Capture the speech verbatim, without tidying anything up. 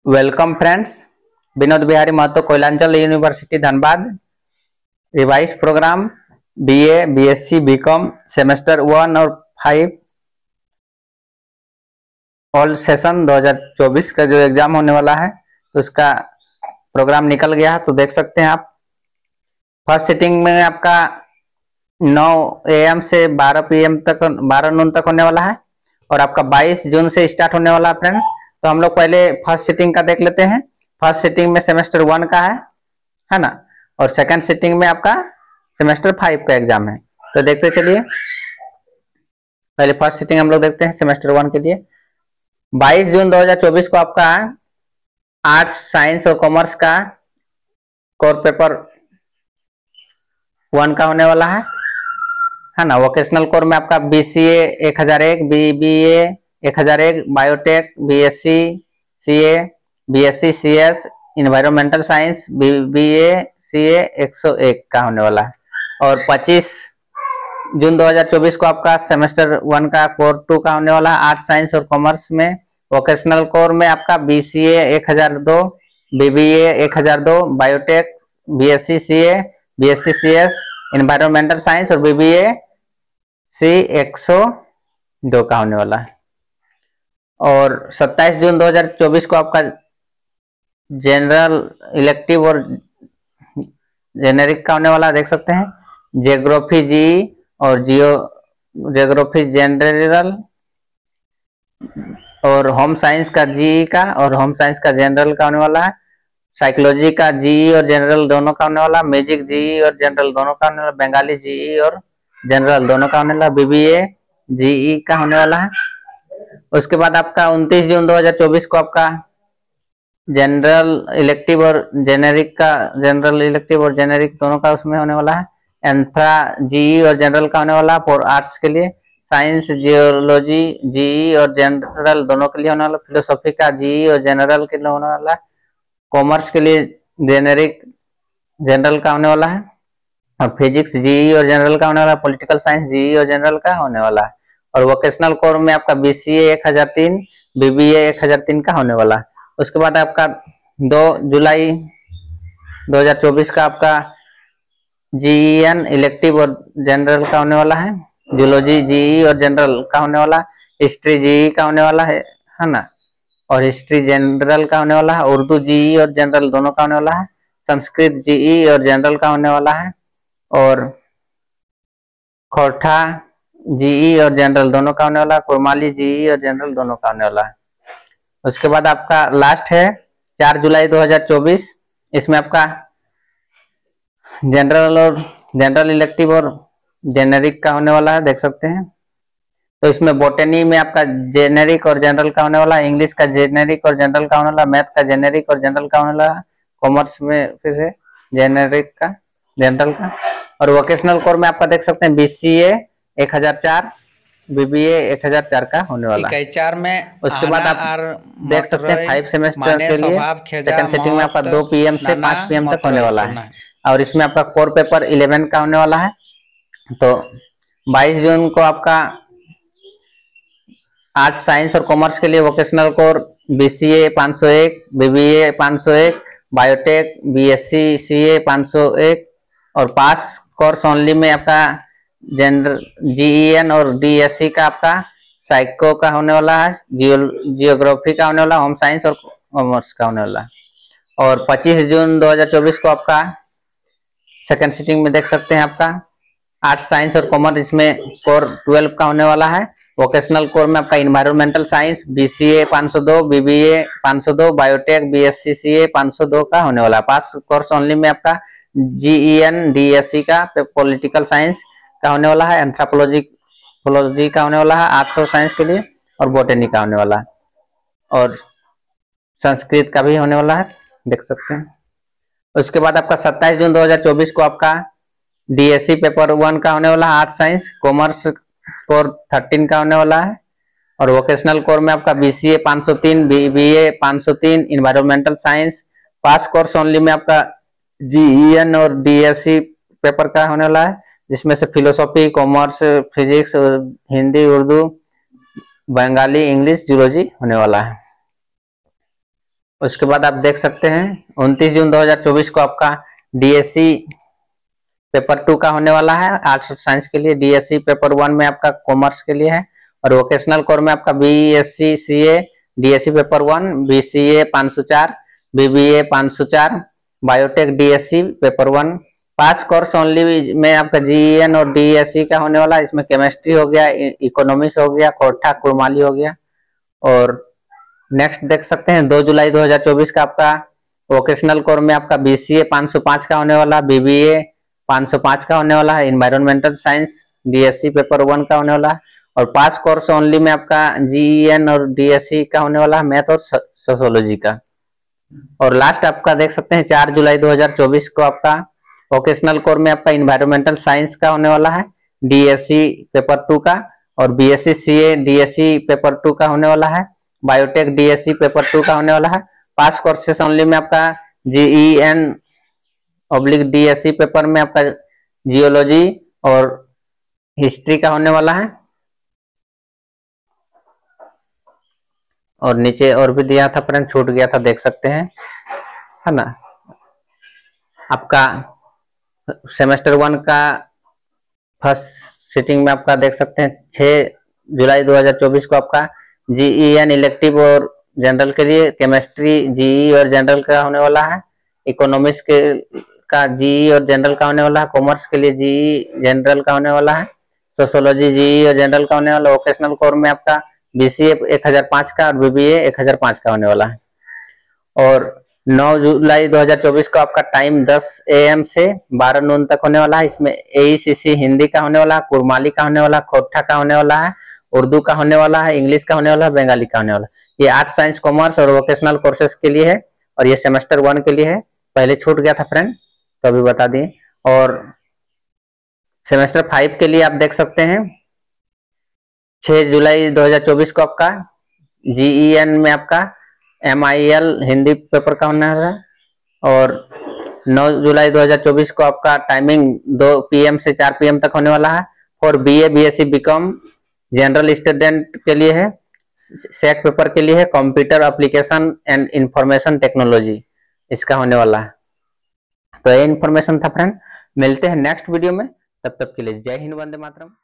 Welcome friends, Vinod Bihari Mahto Koylanchal university Dhanbad revise program BA, BSc, BCom semester one और five all session दो हज़ार चौबीस का जो एग्जाम होने वाला है तो उसका प्रोग्राम निकल गया है। तो देख सकते हैं आप, फर्स्ट सिटिंग में आपका नौ ए एम से बारह पी एम तक, बारह नून तक होने वाला है और आपका बाईस जून से स्टार्ट होने वाला है फ्रेंड। तो हम लोग पहले फर्स्ट सिटिंग का देख लेते हैं। फर्स्ट सिटिंग में सेमेस्टर वन का है है ना, और सेकंड सिटिंग में आपका सेमेस्टर फाइव का एग्जाम है। तो देखते चलिए, पहले फर्स्ट सिटिंग हम लोग देखते हैं सेमेस्टर वन के लिए। बाईस जून दो हज़ार चौबीस को आपका आर्ट्स, साइंस और कॉमर्स का कोर पेपर वन का होने वाला है है ना। वोकेशनल कोर में आपका बीसीए एक हजार एक, बीबीए एक हजार एक, biotech, BSc CA, BSc CS, environmental science, BBA CA एक सौ एक का होने वाला है। और पच्चीस जून दो हज़ार चौबीस को आपका सेमेस्टर वन का कोर टू का होने वाला है आर्ट्स, साइंस और कॉमर्स में। वोकेशनल कोर में आपका बीसीए एक हजार दो, बीबीए एक हजार दो, biotech, BSc CA, BSc CS, environmental science और बीबीए सी एक सौ दो का होने वाला है। और सत्ताईस जून दो हज़ार चौबीस को आपका जनरल इलेक्टिव और जेनेरिक का होने वाला है, देख सकते हैं। जियोग्राफी जी और जियो जियोग्राफी जनरल और होम साइंस का जी का और होम साइंस का जनरल का होने वाला है। साइकोलॉजी का जी और जनरल दोनों का होने वाला, म्यूजिक जी और जनरल दोनों का होने वाला, बंगाली जी और जनरल दोनों का होने वाला, बीबीए जीई का होने वाला है। उसके बाद आपका उनतीस जून दो हज़ार चौबीस को आपका जनरल इलेक्टिव और जेनेरिक का जनरल इलेक्टिव और जेनेरिक दोनों का उसमें होने वाला है। एंथ्रा जीई और जनरल का होने वाला फॉर आर्ट्स के लिए। साइंस, जियोलॉजी जीई और जनरल दोनों के लिए होने वाला। फिलोसॉफी का जीई और जनरल के लिए होने वाला है। कॉमर्स के लिए जेनेरिक जनरल का होने वाला है। और फिजिक्स जीई और जनरल का होने वाला है। पॉलिटिकल साइंस जीई और जनरल का होने वाला है। और वोकेशनल कोर में आपका बीसीए एक हजार तीन, बीबीए एक हजार तीन का होने वाला है। उसके बाद आपका दो जुलाई दो हज़ार चौबीस का आपका जीईएन इलेक्टिव और जनरल का होने वाला है। जूलॉजी जीई और जनरल का होने वाला है। हिस्ट्री जीई का होने वाला है है ना, और हिस्ट्री जनरल का होने वाला है। उर्दू जीई और जनरल दोनों का होने वाला है। संस्कृत जीई और जनरल का होने वाला है। और खोरठा जीई और जनरल दोनों का होने वाला है। कुरमाली जीई और जनरल दोनों का होने वाला है। उसके बाद आपका लास्ट है चार जुलाई दो हज़ार चौबीस। इसमें आपका जनरल और जनरल इलेक्टिव और जेनेरिक का होने वाला है, देख सकते हैं। तो इसमें बोटनी में आपका जेनेरिक और जनरल का होने वाला है। इंग्लिश का जेनेरिक और जनरल का होने वाला है। मैथ का जेनेरिक और जनरल का होने वाला है। कॉमर्स में फिर से जेनेरिक का, जनरल का। और वोकेशनल कोर में आपका देख सकते हैं बीसीए एक हजार चार, बीबीए एक हजार चार का होने वाला है। चार में उसके बाद आप देख सकते हैं फाइव सेमेस्टर के लिए सेकंड सिटिंग में आपका दो पीएम से पाँच पीएम तक होने वाला है। और इसमें आपका कोर पेपर इलेवन का होने वाला है। तो बाईस जून को आपका आर्ट्स, साइंस और कॉमर्स के लिए वोकेशनल कोर बीसीए पाँच सौ एक, बीबीए पाँच सौ एक, बायोटेक, बीएससी सीए पाँच सौ एक और पास कोर्स ओनली में आपका जनरल जीईएन और डीएससी का आपका साइको का होने वाला है। जियो जियोग्राफी का होने वाला, होम साइंस और कॉमर्स का होने वाला है। और पच्चीस जून दो हज़ार चौबीस को आपका सेकंड सिटिंग में देख सकते हैं आपका आर्ट्स, साइंस और कॉमर्स, इसमें कोर ट्वेल्व का होने वाला है। वोकेशनल कोर में आपका इन्वायरमेंटल साइंस बीसीए पाँच सौ दो, बीबीए पाँच सौ दो, बायोटेक, बीएससी सीए पाँच सौ दो का होने वाला है। पास कोर्स ओनली में आपका जीईएन डीएससी का पॉलिटिकल साइंस का होने वाला है। एंथ्रोपोलॉजी फोलॉजी का होने वाला है आर्ट्स और साइंस के लिए। और बोटनी का होने वाला है। और संस्कृत का भी होने वाला है, देख सकते हैं। उसके बाद आपका सत्ताईस जून दो हज़ार चौबीस को आपका डीएससी पेपर वन का होने वाला है arts, science, commerce core thirteen का होने वाला है। और वोकेशनल कोर में आपका बीसीए पाँच सौ तीन, बीबीए पाँच सौ तीन, environmental science. Pass course only में आपका जीईएन और डीएससी पेपर का होने वाला है, जिसमें से philosophy, commerce, physics, Hindi, Urdu, Bengali, English, zoology होने वाला है। उसके बाद आप देख सकते हैं उनतीस जून दो हज़ार चौबीस को आपका डीएससी पेपर टू का होने वाला है आर्ट्स और साइंस के लिए। डीएससी पेपर वन में आपका कॉमर्स के लिए है और वोकेशनल कोर में आपका BSc CA DSC paper one, BCA पाँच सौ चार, बीबीए पाँच सौ चार, biotech DSC paper one. Pass course only में आपका जीएन और डीएससी का होने वाला है। इसमें केमिस्ट्री हो गया, इकोनॉमिक्स हो गया, खोरठा कुरमाली हो गया। और नेक्स्ट देख सकते हैं दो जुलाई दो हज़ार चौबीस का आपका वोकेशनल कोर में आपका बीसीए पाँच सौ पाँच का होने वाला, बीबीए पाँच सौ पाँच का होने वाला है, environmental science DSC paper one का होने वाला है। और पास कोर्स ओनली में आपका जीएन और डीएससी का होने वाला है, मैथ और सोशियोलॉजी का। और लास्ट आपका देख सकते हैं चार जुलाई दो हज़ार चौबीस को आपका वोकेशनल कोर में आपका एनवायरमेंटल साइंस का होने वाला है, डीएससी पेपर टू का, और BSc CA DSC paper two का होने वाला है, बायोटेक डीएससी पेपर टू का होने वाला है। पास कोर्सेस ओनली में आपका जीईएन ऑब्लिक डीएससी पेपर में आपका जियोलॉजी और हिस्ट्री का होने वाला है। और नीचे और भी दिया था फ्रेंड, छूट गया था, देख सकते हैं, है ना। आपका सेमेस्टर वन का फर्स्ट सिटिंग में आपका देख सकते हैं छह जुलाई दो हज़ार चौबीस को आपका जीईएन इलेक्टिव और जनरल के लिए, केमिस्ट्री जीई और जनरल का होने वाला है, इकोनॉमिक्स के का जीई और जनरल का होने वाला है, कॉमर्स के लिए जीई जनरल का होने वाला है, सोशियोलॉजी जीई और जनरल का होने वाला है। वोकेशनल कोर में आपका बीसीए एक हज़ार पाँच का और बीबीए एक हज़ार पाँच का होने वाला है। और नौ जुलाई दो हज़ार चौबीस को आपका टाइम दस ए एम से बारह नून तक होने वाला है। इसमें एईसीसी हिंदी का होने वाला है, कुरमाली का होने वाला है, खोरठा का होने वाला है, उर्दू का होने वाला है, इंग्लिश का होने वाला है, बंगाली का होने वाला है। ये आर्ट्स साइंस कॉमर्स और वोकेशनल कोर्सेज के लिए है और ये सेमेस्टर वन के लिए है। पहले छूट गया था फ्रेंड, तो अभी बता दिए। और सेमेस्टर फाइव के लिए आप देख सकते हैं छह जुलाई दो हज़ार चौबीस को आपका जीईएन में आपका एमआईएल हिंदी पेपर का होने वाला है। और नौ जुलाई दो हज़ार चौबीस को आपका टाइमिंग दो पीएम से चार पीएम तक होने वाला है। और BA BSc BCom general student के लिए है, सेट पेपर के लिए है, computer application and information technology इसका होने वाला है। तो ये इन्फॉर्मेशन था फ्रेंड, मिलते हैं नेक्स्ट वीडियो में, तब तक के लिए जय हिंद, वंदे मातरम।